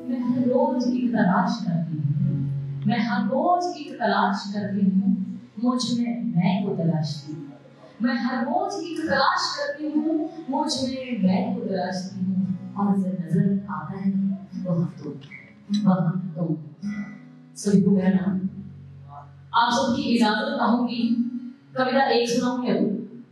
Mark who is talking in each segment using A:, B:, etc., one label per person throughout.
A: मैं हर रोज एक तलाश करती हूँ, मैं हर रोज एक तलाश करती हूँ, मुझ में मैं को तलाशती हूँ। मैं हर रोज एक तलाश करती हूँ, मुझ में मैं को तलाशती हूँ, और जब नजर आता है वह तो सभी को मेरा नाम। आप सबकी इजाजत चाहूंगी, कविता एक सुनाऊं क्या?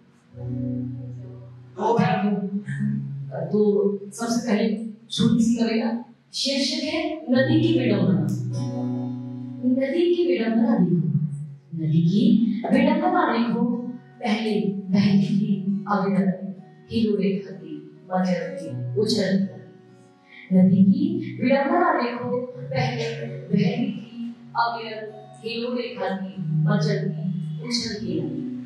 A: तो सबसे पहले छोटी सी कविता, शीर्षक है नदी की विडंबना। नदी की विडंबना देखो, नदी की विडंबना देखो, पहले बहती थी अविरत, हिलोरे खाती बजरती उछलती। नदी की विडंबना देखो, पहले बहती थी अविरत, हिलोरे खाती बजरती उछलती।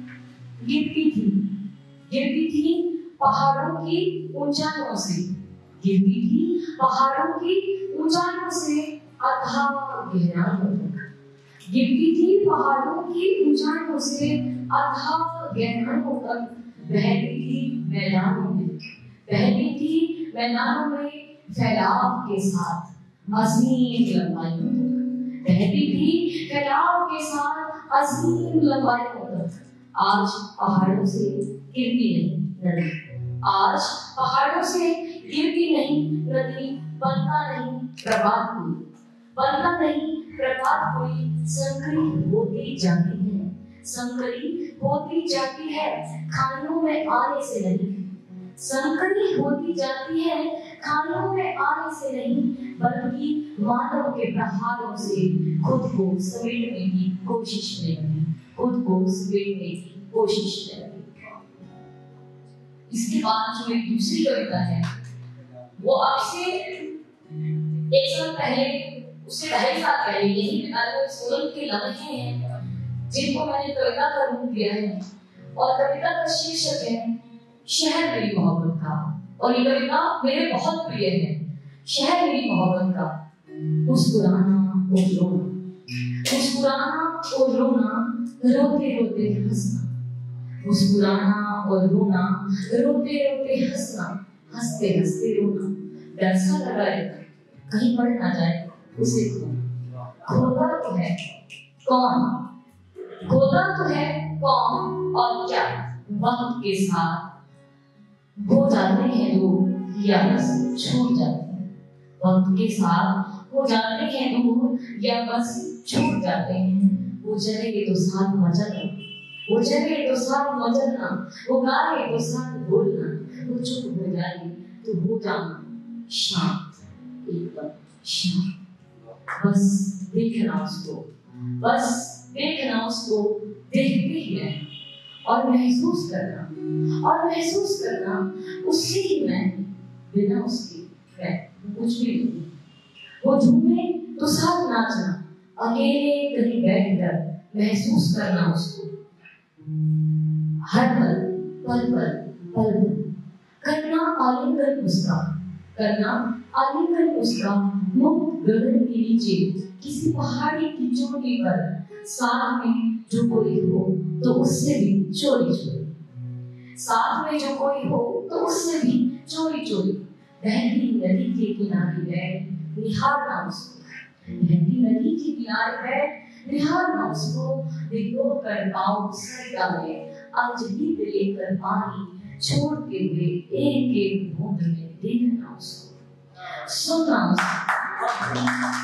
A: गिरती थी पहाड़ों की ऊंचाइयों से, गिरती थी पहाड़ों की ऊंचाइयों से अथाह गहराइयों तक, गिरती थी पहाड़ों की ऊंचाइयों से अथाह गहराइयों तक, बहती थी मैदानों में, बहती थी मैदानों में फैलाव के साथ असीम लंबाइयों तक, बहती थी फैलाव के साथ असीम लंबाइयों तक। आज पहाड़ों से गिरती नहीं नदी, आज पहाड़ों से गिरती नहीं नदी, बनता नहीं प्रभात कोई, बनता नहीं प्रभात कोई, संकरी होती जाती है, संकरी होती जाती है, खानियों में आने से नहीं, संकरी होती जाती है, खानियों में आने से नहीं, बल्कि मानव के प्रहारों से खुद को समेटने की कोशिश में लगी, खुद को समेटने की कोशिश में लगी। इसके बाद जो एक दूसरी कविता है, वो आपसे एक साल पहले, उससे ढाई साल पहले यही सोलन के लम्हे हैं जिनको मैंने कविता का रूप दिया है, और कविता का शीर्षक है शहर मेरी मोहब्बत का। और ये कविता मेरे बहुत प्रिय है। शहर मेरी मोहब्बत का, मुस्कुराना और रोना, मुस्कुराना और रोना, रोते रोते हंसना, मुस्कुराना और रोना, रोते रोते हंसना, हंसते हंसते रोना, डर सा लगा रहता कहीं पड़ ना जाए उसे खोता तो है कौन, खोता तो है कौन, और क्या वक्त के साथ हो जाते हैं लोग या बस छूट जाते हैं, वक्त के साथ हो जाते हैं लोग या बस छूट जाते हैं। वो चले तो साथ मचलना, वो चले तो साथ मचलना, वो गाए तो साथ बोलना, वो चुप हो जाए तो हो जाना शांत, एकदम शांत। बस देखना उसको, बस देखना उसको, देखते ही रहना और महसूस करना, और महसूस करना उससे ही मैं, बिना उसके मैं कुछ भी नहीं। वो झूमे तो साथ नाचना, अकेले कहीं बैठकर महसूस करना उसको, हर पल पल पल पल करना आलिंगन उसका, करना आलिंगन उसका, मुक्त गगन के नीचे किसी पहाड़ी की चोटी पर, साथ में जो कोई हो तो उससे भी चोरी चोरी, साथ में जो कोई हो तो उससे भी चोरी चोरी, बहती नदी के किनारे बैठ निहारना उसको, बहती नदी के किनारे बैठ निहारना उसको, भिगो कर पाँव सर डाले अंजलि पे लेकर पानी छोड़ते हुए एक एक बूंद में देखना उसको, सुनना उसे,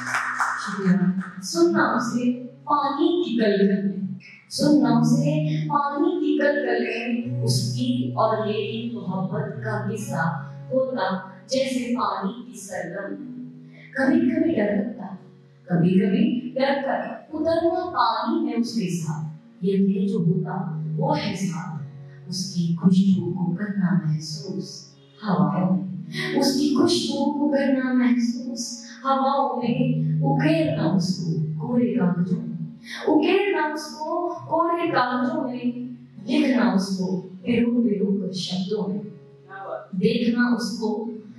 A: सुनना उसे पानी की कलकल में, सुनना उसे पानी की कलकल में, उसकी और मेरी मोहब्बत का किस्सा होता जैसे पानी की सरगम। कभी कभी डर लगता, कभी कभी डर कर उतरना पानी में उसके साथ, ये जो होता वो है साथ, उसकी खुशबू को करना महसूस हवाओं में, उसकी खुशबू को करना महसूस हवाओं में, उकेरना उसको कोरे कागजों में, उकेरना उसको कोरे कागजों में, लिखना उसको बिरू बिरू कर शब्दों में, देखना उसको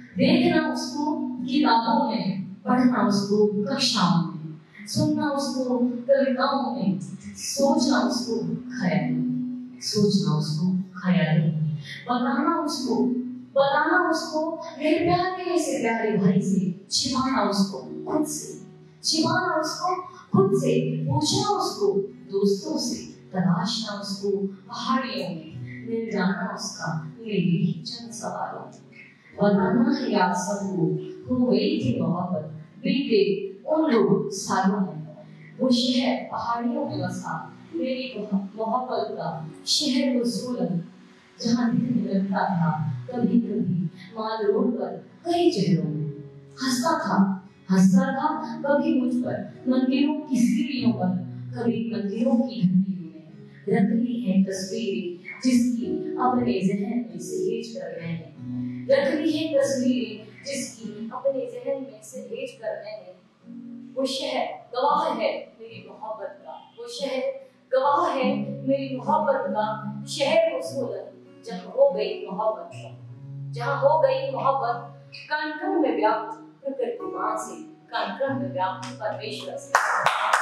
A: किताबों में, पढ़ना उसको कक्षाओं में, सुनना उसको कविताओं में, सोचना उसको ख्याल में, सोचना उसको ख्याल में, बताना उसको मेरे प्यारे से प्यारे भाई से छिपाना उसको खुद से, छिपाना उसको खुद से, पूछना उसको दोस्तों से, तलाशना उसको पहाड़ियों में, मिल जाना उसका मेरे ही चंद सवालों में। बताना है याद सबको हो गई थी मोहब्बत बीते उन लोग सालों में। वो शहर पहाड़ियों में बसा मेरी मोहब्बत का शहर वो सोलन, जहाँ दिल मिलता था कभी कभी माल रोड पर कई चेहरों में। हंसता था कभी मुझ पर मंदिरों की सीढ़ियों पर, कभी मंदिरों की घंटियों में। रख ली है तस्वीरें जिसकी अपने जहन में सहेज कर मैंने, रख ली है तस्वीरें जिसकी अपने जहन में सहेज कर मैंने। वो शहर गवाह है मेरी मोहब्बत का, वो शहर गवाह है मेरी मोहब्बत का, शहर वो सोलन जहाँ हो गई मोहब्बत, जहाँ हो गई मोहब्बत। कण कण में व्याप्त प्रकृति माँ से, कण कण में व्याप्त परमेश्वर से।